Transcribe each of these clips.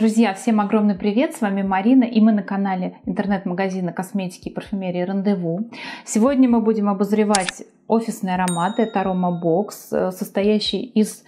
Друзья, всем огромный привет! С вами Марина, и мы на канале интернет-магазина косметики и парфюмерии Рандеву. Сегодня мы будем обозревать офисные ароматы. Это аромабокс, состоящий из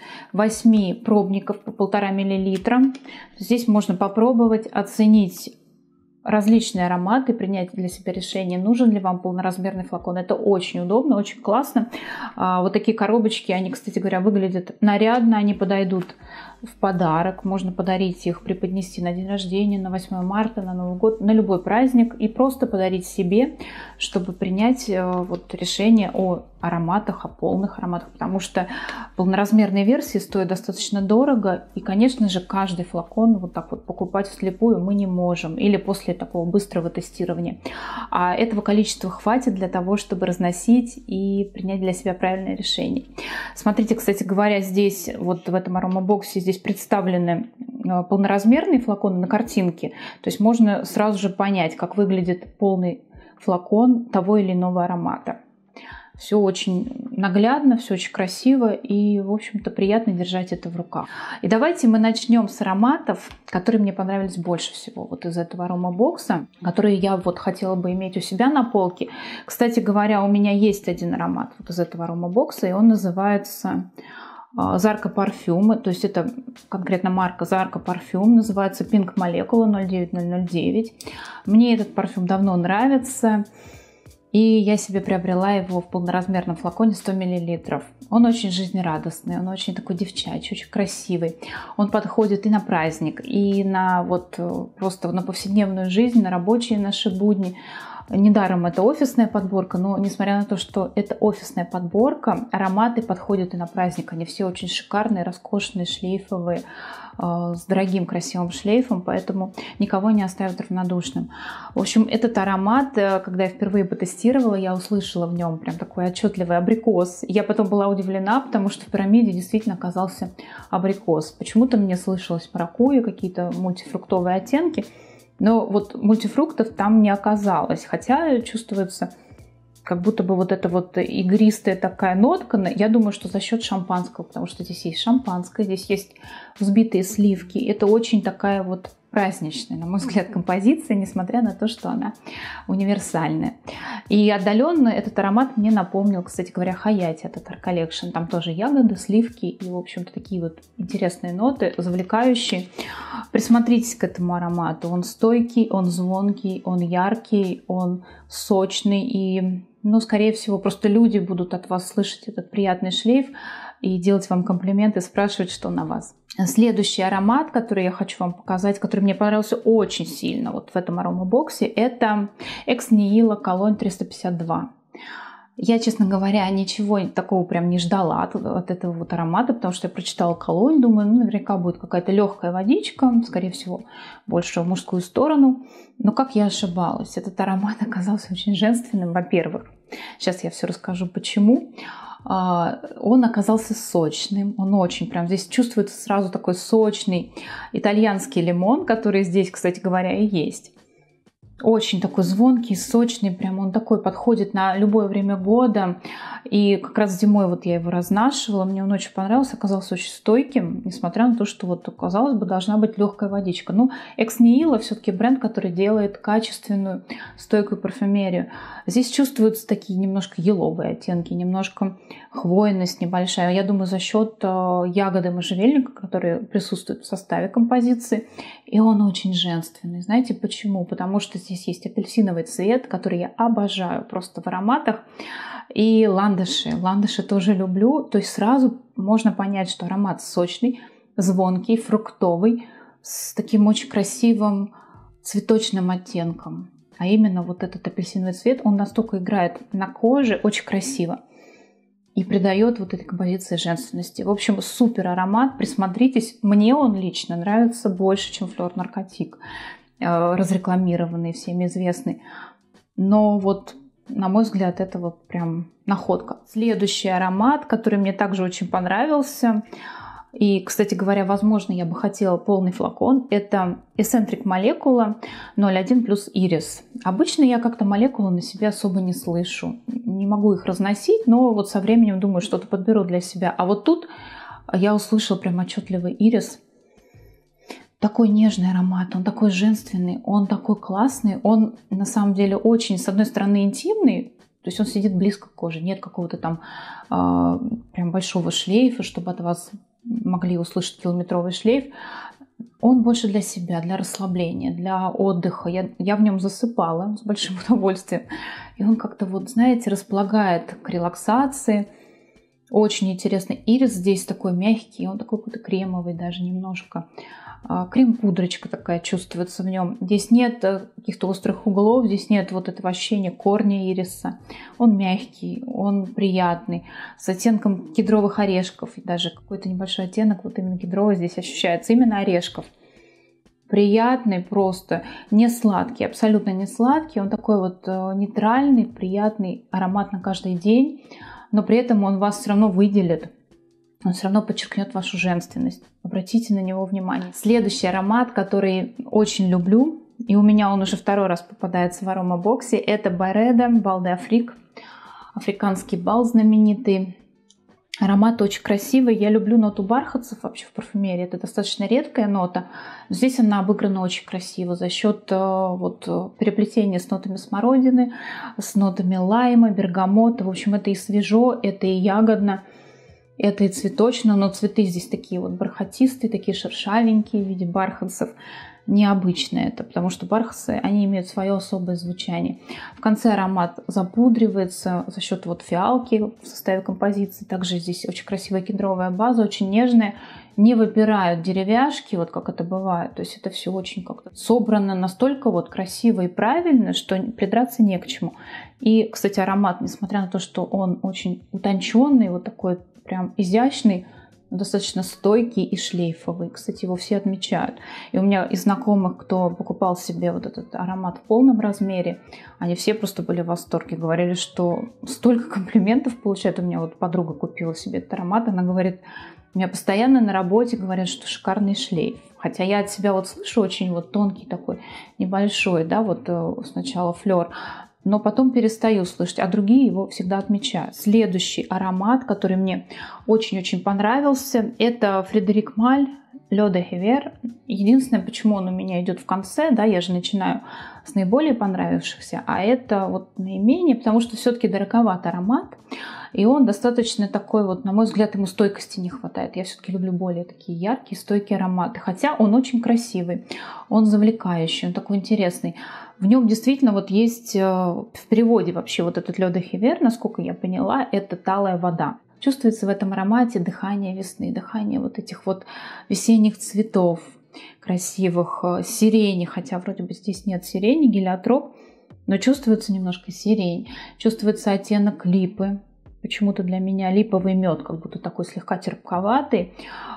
8 пробников по 1,5 мл. Здесь можно попробовать, оценить различные ароматы, принять для себя решение, нужен ли вам полноразмерный флакон. Это очень удобно, очень классно. Вот такие коробочки, они, кстати говоря, выглядят нарядно, они подойдут в подарок. Можно подарить их, преподнести на день рождения, на 8 марта, на Новый год, на любой праздник и просто подарить себе, чтобы принять решение о ароматах, о полных ароматах, потому что полноразмерные версии стоят достаточно дорого, и, конечно же, каждый флакон вот так вот покупать вслепую мы не можем, или после такого быстрого тестирования. А этого количества хватит для того, чтобы разносить и принять для себя правильное решение. Смотрите, кстати говоря, здесь, вот в этом аромабоксе, здесь представлены полноразмерные флаконы на картинке, то есть можно сразу же понять, как выглядит полный флакон того или иного аромата. Все очень наглядно, все очень красиво и, в общем-то, приятно держать это в руках. И давайте мы начнем с ароматов, которые мне понравились больше всего вот из этого аромабокса, которые я вот хотела бы иметь у себя на полке. Кстати говоря, у меня есть один аромат вот из этого аромабокса, и он называется Zarka Parfum, то есть это конкретно марка Zarka Parfum, называется Pink Molecula 09009. Мне этот парфюм давно нравится. И я себе приобрела его в полноразмерном флаконе 100 мл. Он очень жизнерадостный, он очень такой девчачий, очень красивый. Он подходит и на праздник, и на вот просто на повседневную жизнь, на рабочие наши будни. Недаром это офисная подборка, но несмотря на то, что это офисная подборка, ароматы подходят и на праздник. Они все очень шикарные, роскошные, шлейфовые, с дорогим красивым шлейфом, поэтому никого не оставят равнодушным. В общем, этот аромат, когда я впервые потестировала, я услышала в нем прям такой отчетливый абрикос. Я потом была удивлена, потому что в пирамиде действительно оказался абрикос. Почему-то мне слышалось маракуйя, какие-то мультифруктовые оттенки, но вот мультифруктов там не оказалось, хотя чувствуется как будто бы вот эта вот игристая такая нотка. Я думаю, что за счет шампанского, потому что здесь есть шампанское, здесь есть взбитые сливки. Это очень такая вот праздничная, на мой взгляд, композиция, несмотря на то, что она универсальная. И отдаленно этот аромат мне напомнил, кстати говоря, Hayati от Attar Collection. Там тоже ягоды, сливки и, в общем-то, такие вот интересные ноты, завлекающие. Присмотритесь к этому аромату. Он стойкий, он звонкий, он яркий, он сочный. И, скорее всего, просто люди будут от вас слышать этот приятный шлейф и делать вам комплименты, спрашивать, что на вас. Следующий аромат, который я хочу вам показать, который мне понравился очень сильно вот в этом аромабоксе, это Ex Nihilo Cologne 352. Я, честно говоря, ничего такого прям не ждала от этого вот аромата, потому что я прочитала колонь, думаю, наверняка будет какая-то легкая водичка, скорее всего, больше в мужскую сторону. Но как я ошибалась, этот аромат оказался очень женственным, во-первых. Сейчас я все расскажу, почему. Он оказался сочным, он очень прям здесь чувствуется сразу такой сочный итальянский лимон, который здесь, кстати говоря, и есть. Очень такой звонкий, сочный, прям он такой подходит на любое время года. И как раз зимой вот я его разнашивала, мне он очень понравился, оказался очень стойким, несмотря на то, что вот, казалось бы, должна быть легкая водичка. Ну, Ex Nihilo все-таки бренд, который делает качественную, стойкую парфюмерию. Здесь чувствуются такие немножко еловые оттенки, немножко хвойность небольшая. Я думаю, за счет ягоды можжевельника, которые присутствуют в составе композиции. И он очень женственный. Знаете почему? Потому что здесь есть апельсиновый цвет, который я обожаю просто в ароматах. И ландыши. Ландыши тоже люблю. То есть сразу можно понять, что аромат сочный, звонкий, фруктовый, с таким очень красивым цветочным оттенком. А именно вот этот апельсиновый цвет, он настолько играет на коже, очень красиво. И придает вот этой композиции женственности. В общем, супер аромат. Присмотритесь. Мне он лично нравится больше, чем Fleur Narcotique, разрекламированный, всеми известный. Но вот, на мой взгляд, это вот прям находка. Следующий аромат, который мне также очень понравился. И, кстати говоря, возможно, я бы хотела полный флакон. Это Eccentric Molecula 01 плюс Iris. Обычно я как-то молекулы на себе особо не слышу. Не могу их разносить, но вот со временем, думаю, что-то подберу для себя. А вот тут я услышала прям отчетливый Iris. такой нежный аромат, он такой женственный, он такой классный, он на самом деле очень, с одной стороны, интимный, то есть он сидит близко к коже, нет какого-то там прям большого шлейфа, чтобы от вас могли услышать километровый шлейф. Он больше для себя, для расслабления, для отдыха. Я в нем засыпала с большим удовольствием. И он как-то, вот, знаете, располагает к релаксации. Очень интересный ирис здесь такой мягкий, он такой какой-то кремовый даже немножко. Крем-пудрочка такая чувствуется в нем. Здесь нет каких-то острых углов, здесь нет вот этого ощущения корня ириса. Он мягкий, он приятный, с оттенком кедровых орешков. И даже какой-то небольшой оттенок вот именно кедровый здесь ощущается, именно орешков. Приятный просто, не сладкий, абсолютно не сладкий. Он такой вот нейтральный, приятный аромат на каждый день, но при этом он вас все равно выделит. Он все равно подчеркнет вашу женственность. Обратите на него внимание. Следующий аромат, который очень люблю, и у меня он уже второй раз попадается в аромабоксе, это Byredo Bal d'Afrique. Африканский бал знаменитый. Аромат очень красивый. Я люблю ноту бархатцев вообще в парфюмерии. Это достаточно редкая нота. Но здесь она обыграна очень красиво за счет переплетения с нотами смородины, с нотами лайма, бергамота. В общем, это и свежо, это и ягодно. Это и цветочно, но цветы здесь такие вот бархатистые, такие шершавенькие в виде бархатцев. Необычно это, потому что бархатцы, они имеют свое особое звучание. В конце аромат запудривается за счет вот фиалки в составе композиции. Также здесь очень красивая кедровая база, очень нежная. Не выпирают деревяшки, вот как это бывает. То есть это все очень как-то собрано настолько вот красиво и правильно, что придраться не к чему. И, кстати, аромат, несмотря на то, что он очень утонченный, вот такой прям изящный, достаточно стойкий и шлейфовый. Кстати, его все отмечают. И у меня из знакомых, кто покупал себе вот этот аромат в полном размере, они все просто были в восторге. Говорили, что столько комплиментов получают. У меня вот подруга купила себе этот аромат. Она говорит, у меня постоянно на работе говорят, что шикарный шлейф. Хотя я от себя вот слышу очень вот тонкий такой, небольшой, да, вот сначала флер. Но потом перестаю слышать, а другие его всегда отмечают. Следующий аромат, который мне очень-очень понравился, это Фредерик Маль L'Eau de Hiver. Единственное, почему он у меня идет в конце, да, я же начинаю с наиболее понравившихся, а это вот наименее, потому что все-таки дороговат аромат, и он достаточно такой вот, на мой взгляд, ему стойкости не хватает. Я все-таки люблю более такие яркие, стойкие ароматы, хотя он очень красивый, он завлекающий, он такой интересный. В нем действительно вот есть в переводе вообще вот этот L'Eau de Hiver, насколько я поняла, это талая вода. Чувствуется в этом аромате дыхание весны, дыхание вот этих вот весенних цветов красивых, сирени, хотя вроде бы здесь нет сирени, гелиотроп, но чувствуется немножко сирень, чувствуется оттенок липы. Почему-то для меня липовый мед, как будто такой слегка терпковатый.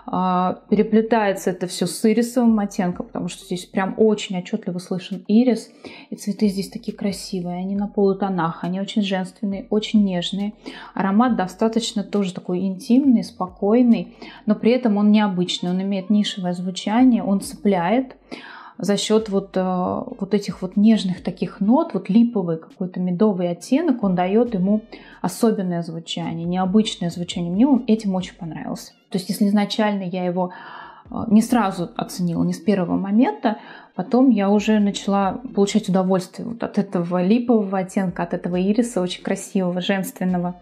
Переплетается это все с ирисовым оттенком, потому что здесь прям очень отчетливо слышен ирис. И цветы здесь такие красивые, они на полутонах, они очень женственные, очень нежные. Аромат достаточно тоже такой интимный, спокойный, но при этом он необычный, он имеет нишевое звучание, он цепляет. За счет вот этих вот нежных таких нот, вот липовый какой-то медовый оттенок, он дает ему особенное звучание, необычное звучание. Мне он этим очень понравился. То есть если изначально я его не сразу оценила, не с первого момента, потом я уже начала получать удовольствие вот от этого липового оттенка, от этого ириса очень красивого, женственного.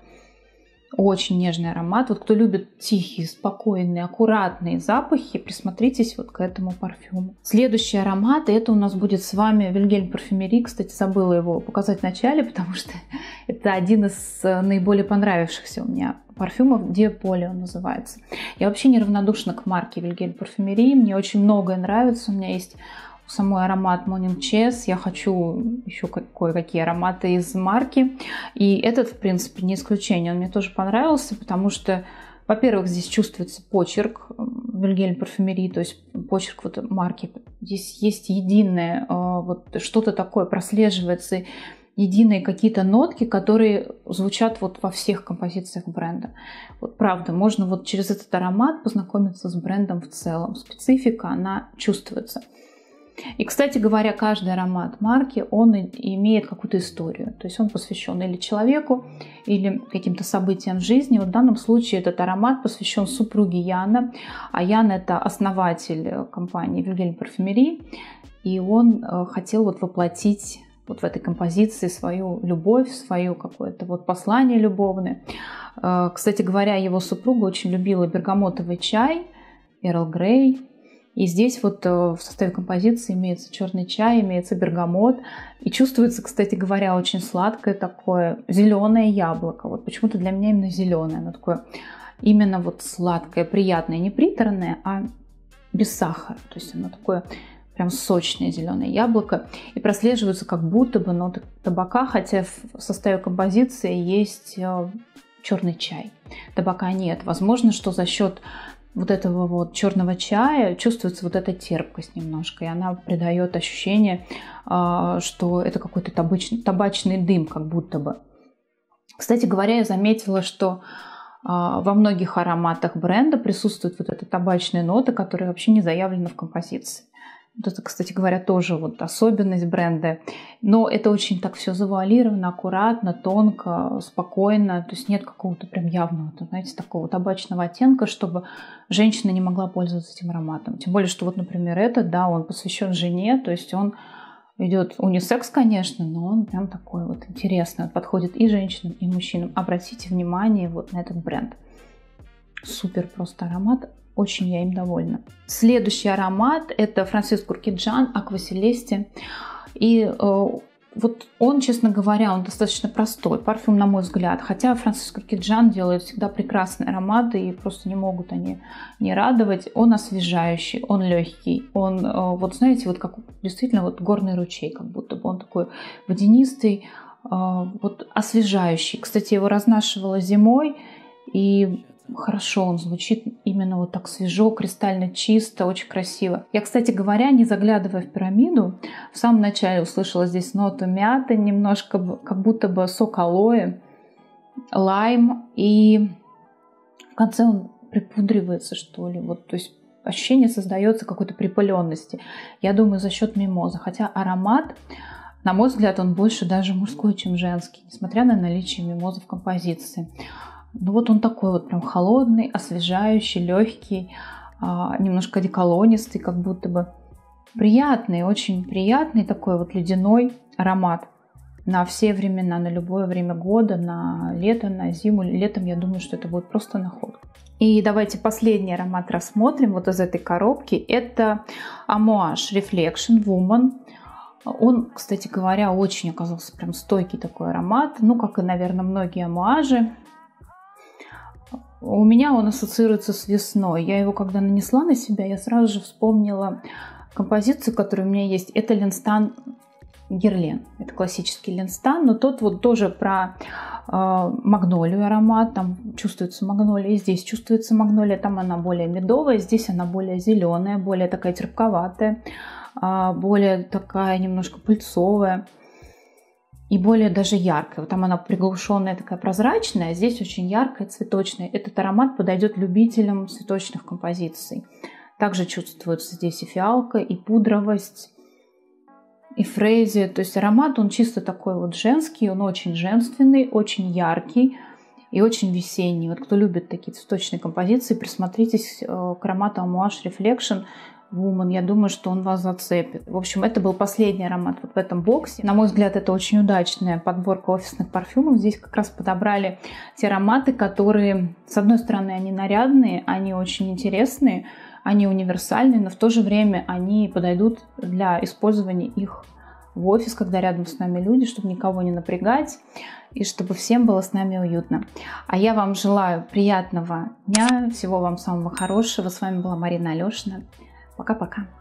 Очень нежный аромат. Вот кто любит тихие, спокойные, аккуратные запахи, присмотритесь вот к этому парфюму. Следующий аромат, и это у нас будет с вами Вильгельм Парфюмери. Кстати, забыла его показать в начале, потому что это один из наиболее понравившихся у меня парфюмов. Диополи он называется. Я вообще неравнодушна к марке Вильгельм Парфюмери. Мне очень многое нравится. У меня есть самой аромат Morning Chess. Я хочу еще кое-какие ароматы из марки. И этот, в принципе, не исключение. Он мне тоже понравился, потому что, во-первых, здесь чувствуется почерк Вильгельм Парфюмери, то есть почерк вот марки. Здесь есть единое, вот что-то такое прослеживается, единые какие-то нотки, которые звучат вот во всех композициях бренда. Вот правда, можно вот через этот аромат познакомиться с брендом в целом. Специфика, она чувствуется. И, кстати говоря, каждый аромат марки, он имеет какую-то историю. То есть он посвящен или человеку, или каким-то событиям в жизни. Вот в данном случае этот аромат посвящен супруге Яна. А Ян — это основатель компании Вильгельм Парфюмери. И он хотел вот воплотить вот в этой композиции свою любовь, свое какое-то вот послание любовное. Кстати говоря, его супруга очень любила бергамотовый чай, Эрл Грей. И здесь вот в составе композиции имеется черный чай, имеется бергамот. И чувствуется, кстати говоря, очень сладкое такое зеленое яблоко. Вот почему-то для меня именно зеленое. Оно такое именно вот сладкое, приятное, не приторное, а без сахара. То есть оно такое прям сочное зеленое яблоко. И прослеживаются как будто бы ноты табака, хотя в составе композиции есть черный чай. Табака нет. Возможно, что за счет вот этого вот черного чая чувствуется вот эта терпкость немножко, и она придает ощущение, что это какой-то табачный дым, как будто бы. Кстати говоря, я заметила, что во многих ароматах бренда присутствует вот эта табачная нота, которая вообще не заявлена в композиции. Вот это, кстати говоря, тоже вот особенность бренда. Но это очень так все завуалировано, аккуратно, тонко, спокойно. То есть нет какого-то прям явного, знаете, такого табачного оттенка, чтобы женщина не могла пользоваться этим ароматом. Тем более, что вот, например, этот, да, он посвящен жене, то есть он идет унисекс, конечно, но он прям такой вот интересный. Он подходит и женщинам, и мужчинам. Обратите внимание вот на этот бренд. Супер просто аромат. Очень я им довольна. Следующий аромат — это Франциско Уркиджан Аква Селесте. И вот он, честно говоря, он достаточно простой парфюм, на мой взгляд. Хотя Франциско Уркиджан делает всегда прекрасные ароматы, и просто не могут они не радовать. Он освежающий, он легкий. Он, вот знаете, вот как действительно вот горный ручей, как будто бы он такой водянистый, вот освежающий. Кстати, я его разнашивала зимой, и хорошо он звучит именно вот так свежо, кристально чисто, очень красиво. Я, кстати говоря, не заглядывая в пирамиду, в самом начале услышала здесь ноту мяты, немножко как будто бы сок алоэ, лайм, и в конце он припудривается, что ли. Вот, то есть ощущение создается какой-то припыленности. Я думаю, за счет мимозы. Хотя аромат, на мой взгляд, он больше даже мужской, чем женский, несмотря на наличие мимозы в композиции. Ну вот он такой вот прям холодный, освежающий, легкий, немножко одеколонистый, как будто бы. Приятный, очень приятный такой вот ледяной аромат на все времена, на любое время года, на лето, на зиму. Летом, я думаю, что это будет просто находка. И давайте последний аромат рассмотрим вот из этой коробки. Это Amouage Reflection Woman. Он, кстати говоря, очень оказался прям стойкий такой аромат. Ну, как и, наверное, многие амуажи. У меня он ассоциируется с весной. Я его когда нанесла на себя, я сразу же вспомнила композицию, которая у меня есть. Это Линстан Герлен. Это классический Линстан, но тот вот тоже про магнолию аромат. Там чувствуется магнолия, здесь чувствуется магнолия. Там она более медовая, здесь она более зеленая, более такая терпковатая, более такая немножко пыльцовая. И более даже яркая. Вот там она приглушенная, такая прозрачная, а здесь очень яркая, цветочная. Этот аромат подойдет любителям цветочных композиций. Также чувствуется здесь и фиалка, и пудровость, и фрезия. То есть аромат, он чисто такой вот женский, он очень женственный, очень яркий и очень весенний. Вот кто любит такие цветочные композиции, присмотритесь к аромату Amouage Reflection Woman, я думаю, что он вас зацепит. В общем, это был последний аромат вот в этом боксе. На мой взгляд, это очень удачная подборка офисных парфюмов. Здесь как раз подобрали те ароматы, которые, с одной стороны, они нарядные, они очень интересные, они универсальные, но в то же время они подойдут для использования их в офис, когда рядом с нами люди, чтобы никого не напрягать и чтобы всем было с нами уютно. А я вам желаю приятного дня, всего вам самого хорошего. С вами была Марина Алешина. Пока-пока.